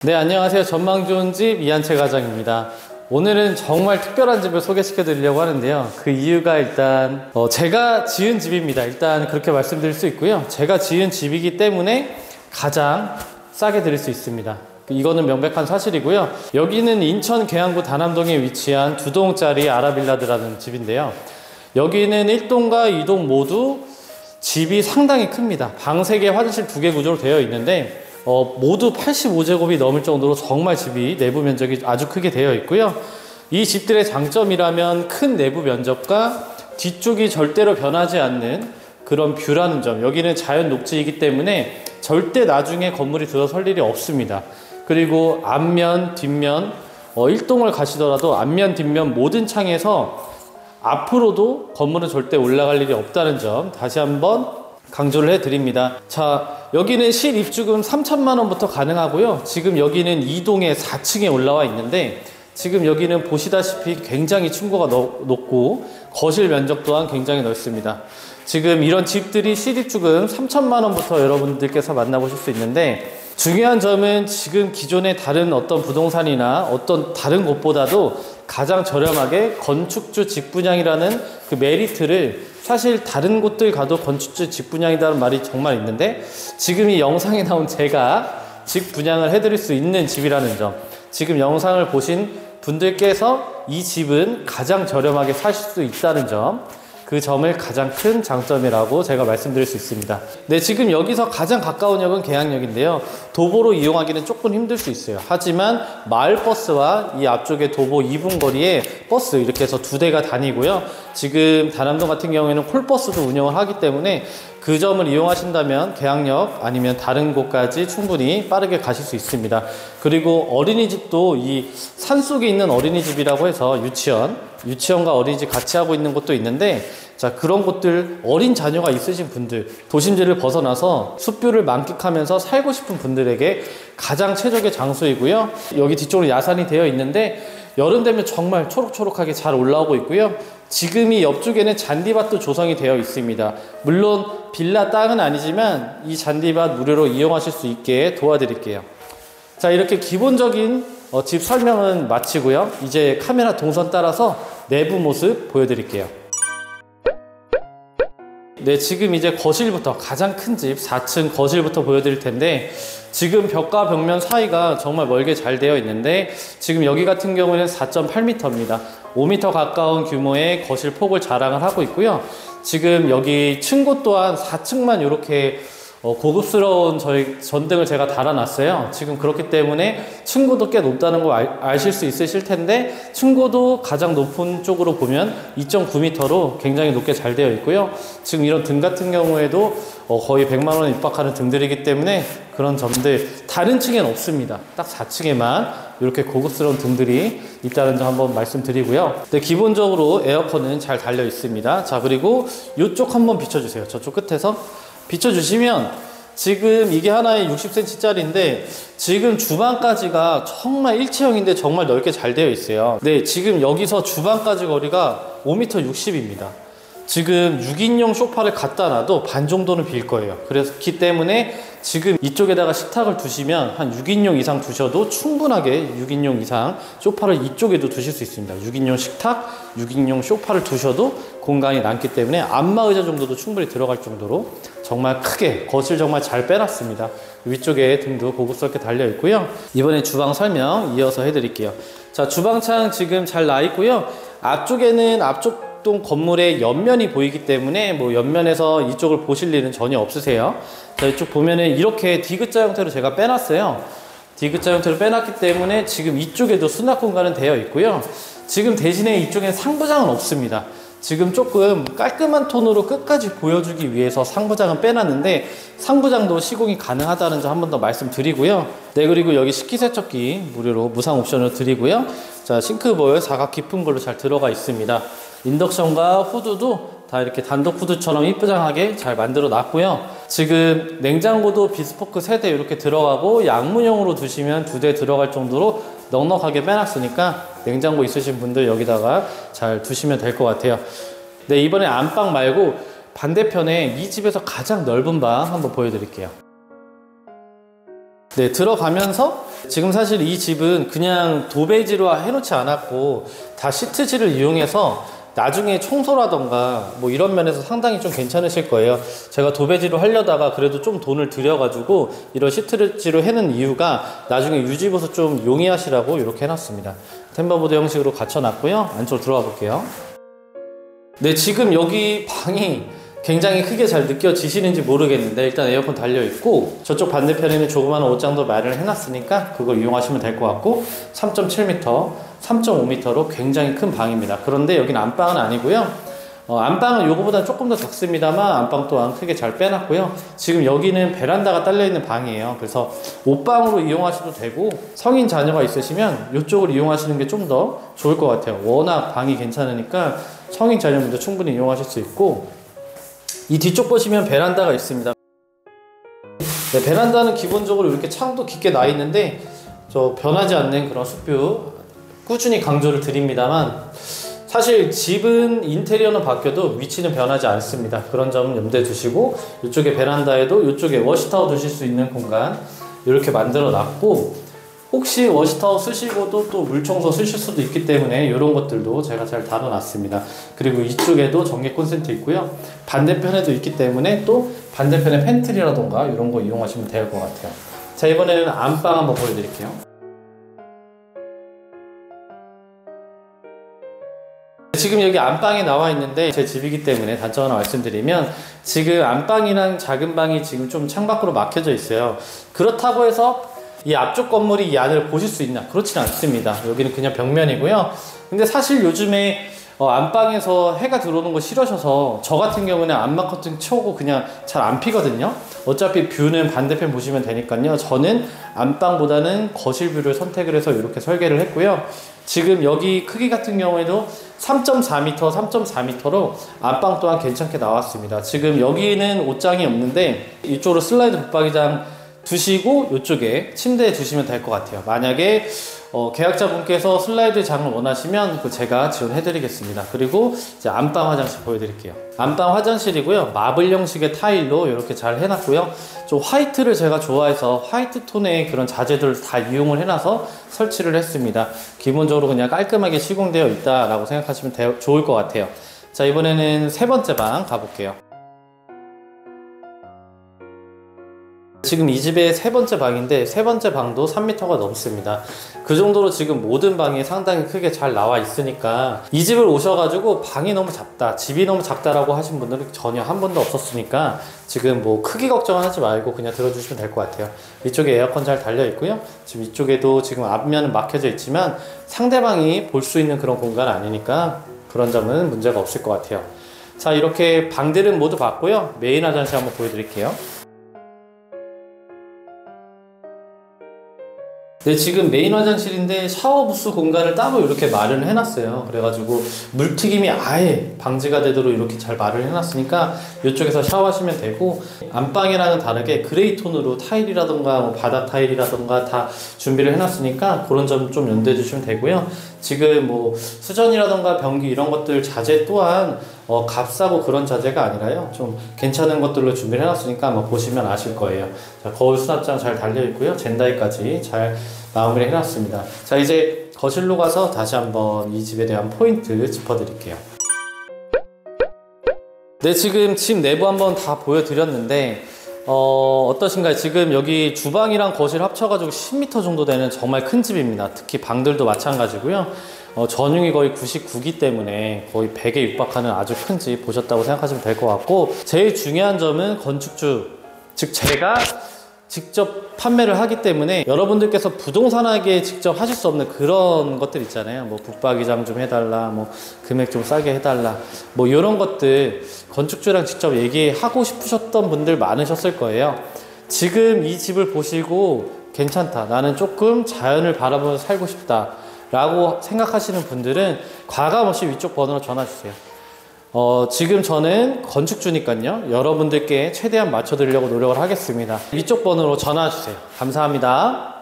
네, 안녕하세요. 전망 좋은 집 이한채 과장입니다. 오늘은 정말 특별한 집을 소개시켜 드리려고 하는데요. 그 이유가 일단 제가 지은 집입니다. 일단 그렇게 말씀드릴 수 있고요. 제가 지은 집이기 때문에 가장 싸게 드릴 수 있습니다. 이거는 명백한 사실이고요. 여기는 인천 계양구 다남동에 위치한 2동짜리 아라빌라드라는 집인데요. 여기는 1동과 2동 모두 집이 상당히 큽니다. 방 3개, 화장실 2개 구조로 되어 있는데 모두 85제곱이 넘을 정도로 정말 집이 내부 면적이 아주 크게 되어 있고요. 이 집들의 장점이라면 큰 내부 면적과 뒤쪽이 절대로 변하지 않는 그런 뷰라는 점. 여기는 자연 녹지이기 때문에 절대 나중에 건물이 들어설 일이 없습니다. 그리고 앞면, 뒷면 1동을 가시더라도 앞면, 뒷면 모든 창에서 앞으로도 건물은 절대 올라갈 일이 없다는 점 다시 한번 강조를 해드립니다. 자, 여기는 실입주금 3천만 원부터 가능하고요. 지금 여기는 2동에 4층에 올라와 있는데 지금 여기는 보시다시피 굉장히 층고가 높고 거실 면적 또한 굉장히 넓습니다. 지금 이런 집들이 실입주금 3천만 원부터 여러분들께서 만나보실 수 있는데 중요한 점은 지금 기존의 다른 어떤 부동산이나 어떤 다른 곳보다도 가장 저렴하게 건축주 직분양이라는 그 메리트를 사실 다른 곳들 가도 건축주 직분양이라는 말이 정말 있는데 지금 이 영상에 나온 제가 직분양을 해드릴 수 있는 집이라는 점, 지금 영상을 보신 분들께서 이 집은 가장 저렴하게 사실 수 있다는 점, 그 점을 가장 큰 장점이라고 제가 말씀드릴 수 있습니다. 네, 지금 여기서 가장 가까운 역은 계양역인데요. 도보로 이용하기는 조금 힘들 수 있어요. 하지만 마을버스와 이 앞쪽에 도보 2분 거리에 버스 이렇게 해서 2대가 다니고요. 지금 다남동 같은 경우에는 콜버스도 운영을 하기 때문에 그 점을 이용하신다면 계양역 아니면 다른 곳까지 충분히 빠르게 가실 수 있습니다. 그리고 어린이집도 이 산속에 있는 어린이집이라고 해서 유치원과 어린이집 같이 하고 있는 곳도 있는데, 자, 그런 곳들 어린 자녀가 있으신 분들, 도심지를 벗어나서 숲뷰를 만끽하면서 살고 싶은 분들에게 가장 최적의 장소이고요. 여기 뒤쪽으로 야산이 되어 있는데 여름 되면 정말 초록초록하게 잘 올라오고 있고요. 지금 이 옆쪽에는 잔디밭도 조성이 되어 있습니다. 물론 빌라 땅은 아니지만 이 잔디밭 무료로 이용하실 수 있게 도와드릴게요. 자, 이렇게 기본적인 집 설명은 마치고요. 이제 카메라 동선 따라서 내부 모습 보여드릴게요. 네, 지금 이제 거실부터, 가장 큰 집 4층 거실부터 보여드릴 텐데 지금 벽과 벽면 사이가 정말 멀게 잘 되어 있는데 지금 여기 같은 경우에는 4.8m입니다. 5m 가까운 규모의 거실 폭을 자랑을 하고 있고요. 지금 여기 층고 또한 4층만 이렇게 고급스러운 저희 전등을 제가 달아놨어요. 지금 그렇기 때문에 층고도 꽤 높다는 거 아실 수 있으실 텐데 층고도 가장 높은 쪽으로 보면 2.9m로 굉장히 높게 잘 되어 있고요. 지금 이런 등 같은 경우에도 거의 100만 원에 육박하는 등들이기 때문에 그런 점들 다른 층엔 없습니다. 딱 4층에만 이렇게 고급스러운 등들이 있다는 점 한번 말씀드리고요. 네, 기본적으로 에어컨은 잘 달려 있습니다. 자, 그리고 이쪽 한번 비춰주세요. 저쪽 끝에서 비춰주시면 지금 이게 하나에 60cm 짜리인데 지금 주방까지가 정말 일체형인데 정말 넓게 잘 되어 있어요. 네, 지금 여기서 주방까지 거리가 5m 60입니다. 지금 6인용 소파를 갖다 놔도 반 정도는 빌 거예요. 그렇기 때문에 지금 이쪽에다가 식탁을 두시면 한 6인용 이상 두셔도 충분하게 6인용 이상 소파를 이쪽에도 두실 수 있습니다. 6인용 식탁, 6인용 소파를 두셔도 공간이 남기 때문에 안마의자 정도도 충분히 들어갈 정도로 정말 크게 거실 정말 잘 빼놨습니다. 위쪽에 등도 고급스럽게 달려 있고요. 이번에 주방 설명 이어서 해드릴게요. 자, 주방창 지금 잘 나 있고요. 앞쪽에는 앞쪽 건물의 옆면이 보이기 때문에 뭐 옆면에서 이쪽을 보실 일은 전혀 없으세요. 자, 이쪽 보면은 이렇게 D자 형태로 제가 빼놨어요. D자 형태로 빼놨기 때문에 지금 이쪽에도 수납 공간은 되어 있고요. 지금 대신에 이쪽엔 상부장은 없습니다. 지금 조금 깔끔한 톤으로 끝까지 보여주기 위해서 상부장은 빼놨는데 상부장도 시공이 가능하다는 점 한 번 더 말씀드리고요. 네, 그리고 여기 식기세척기 무료로 무상 옵션으로 드리고요. 자, 싱크볼 사각 깊은 걸로 잘 들어가 있습니다. 인덕션과 후드도 다 이렇게 단독 후드처럼 이쁘장하게 잘 만들어 놨고요. 지금 냉장고도 비스포크 3대 이렇게 들어가고 양문형으로 두시면 2대 들어갈 정도로 넉넉하게 빼놨으니까 냉장고 있으신 분들 여기다가 잘 두시면 될 것 같아요. 네, 이번에 안방 말고 반대편에 이 집에서 가장 넓은 방 한번 보여드릴게요. 네, 들어가면서 지금 사실 이 집은 그냥 도배지로 해놓지 않았고 다 시트지를 이용해서 나중에 청소라던가 뭐 이런 면에서 상당히 좀 괜찮으실 거예요. 제가 도배지로 하려다가 그래도 좀 돈을 들여가지고 이런 시트지로 해놓은 이유가 나중에 유지보수 좀 용이하시라고 이렇게 해놨습니다. 템버보드 형식으로 갖춰놨고요. 안쪽으로 들어가 볼게요. 네, 지금 여기 방이 굉장히 크게 잘 느껴지시는지 모르겠는데 일단 에어컨 달려있고 저쪽 반대편에는 조그마한 옷장도 마련을 해놨으니까 그걸 이용하시면 될 것 같고 3.7m, 3.5m로 굉장히 큰 방입니다. 그런데 여기는 안방은 아니고요. 안방은 요거보다 조금 더 작습니다만 안방 또한 크게 잘 빼놨고요. 지금 여기는 베란다가 딸려있는 방이에요. 그래서 옷방으로 이용하셔도 되고 성인 자녀가 있으시면 이쪽을 이용하시는 게 좀 더 좋을 것 같아요. 워낙 방이 괜찮으니까 성인 자녀분도 충분히 이용하실 수 있고 이 뒤쪽 보시면 베란다가 있습니다. 네, 베란다는 기본적으로 이렇게 창도 깊게 나 있는데 저 변하지 않는 그런 숲뷰 꾸준히 강조를 드립니다만 사실 집은 인테리어는 바뀌어도 위치는 변하지 않습니다. 그런 점은 염두에 두시고 이쪽에 베란다에도 이쪽에 워시타워 두실 수 있는 공간 이렇게 만들어 놨고 혹시 워시타워 쓰시고도 또 물청소 쓰실 수도 있기 때문에 이런 것들도 제가 잘 다뤄놨습니다. 그리고 이쪽에도 전기 콘센트 있고요. 반대편에도 있기 때문에 또 반대편에 팬트리라던가 이런 거 이용하시면 될 것 같아요. 자, 이번에는 안방 한번 보여드릴게요. 지금 여기 안방에 나와 있는데 제 집이기 때문에 단점 하나 말씀드리면 지금 안방이랑 작은 방이 지금 좀 창밖으로 막혀져 있어요. 그렇다고 해서 이 앞쪽 건물이 이 안을 보실 수 있나? 그렇지는 않습니다. 여기는 그냥 벽면이고요. 근데 사실 요즘에 안방에서 해가 들어오는 거 싫으셔서 저 같은 경우는 안막 커튼 쳐고 그냥 잘 안 피거든요. 어차피 뷰는 반대편 보시면 되니까요. 저는 안방보다는 거실 뷰를 선택을 해서 이렇게 설계를 했고요. 지금 여기 크기 같은 경우에도 3.4m, 3.4m로 안방 또한 괜찮게 나왔습니다. 지금 여기는 옷장이 없는데 이쪽으로 슬라이드 붙박이장 두시고 이쪽에 침대에 두시면 될 것 같아요. 만약에 계약자분께서 슬라이드 장을 원하시면 제가 지원해 드리겠습니다. 그리고 이제 안방 화장실 보여드릴게요. 안방 화장실이고요. 마블 형식의 타일로 이렇게 잘 해놨고요. 좀 화이트를 제가 좋아해서 화이트 톤의 그런 자재들을 다 이용을 해놔서 설치를 했습니다. 기본적으로 그냥 깔끔하게 시공되어 있다라고 생각하시면 좋을 것 같아요. 자, 이번에는 세 번째 방 가볼게요. 지금 이 집의 세 번째 방인데 세 번째 방도 3m가 넘습니다. 그 정도로 지금 모든 방이 상당히 크게 잘 나와 있으니까 이 집을 오셔가지고 방이 너무 작다, 집이 너무 작다라고 하신 분들은 전혀 한 번도 없었으니까 지금 뭐 크기 걱정은 하지 말고 그냥 들어주시면 될 것 같아요. 이쪽에 에어컨 잘 달려 있고요. 지금 이쪽에도 지금 앞면은 막혀져 있지만 상대방이 볼 수 있는 그런 공간 아니니까 그런 점은 문제가 없을 것 같아요. 자, 이렇게 방들은 모두 봤고요. 메인 화장실 한번 보여드릴게요. 네, 지금 메인 화장실인데 샤워 부스 공간을 따로 이렇게 마련을 해놨어요. 그래가지고 물튀김이 아예 방지가 되도록 이렇게 잘 마련을 해놨으니까 이쪽에서 샤워하시면 되고 안방이랑은 다르게 그레이 톤으로 타일이라던가 뭐 바닥 타일이라던가 다 준비를 해놨으니까 그런 점 좀 염두해 주시면 되고요. 지금 뭐 수전이라던가 변기 이런 것들 자재 또한 값싸고 그런 자재가 아니라요. 좀 괜찮은 것들로 준비를 해놨으니까 아마 보시면 아실 거예요. 자, 거울 수납장 잘 달려있고요. 젠다이까지 잘 마무리 해놨습니다. 자, 이제 거실로 가서 다시 한번 이 집에 대한 포인트 짚어드릴게요. 네, 지금 집 내부 한번 다 보여드렸는데 어떠신가요? 지금 여기 주방이랑 거실 합쳐가지고 10m 정도 되는 정말 큰 집입니다. 특히 방들도 마찬가지고요. 전용이 거의 99기 때문에 거의 100에 육박하는 아주 큰 집 보셨다고 생각하시면 될 것 같고 제일 중요한 점은 건축주, 즉 제가 직접 판매를 하기 때문에 여러분들께서 부동산하게 직접 하실 수 없는 그런 것들 있잖아요. 뭐 붙박이장 좀 해달라, 뭐 금액 좀 싸게 해달라, 뭐 이런 것들 건축주랑 직접 얘기하고 싶으셨던 분들 많으셨을 거예요. 지금 이 집을 보시고 괜찮다, 나는 조금 자연을 바라보면서 살고 싶다 라고 생각하시는 분들은 과감없이 위쪽 번호로 전화 주세요. 지금 저는 건축주니까요. 여러분들께 최대한 맞춰드리려고 노력을 하겠습니다. 위쪽 번호로 전화 주세요. 감사합니다.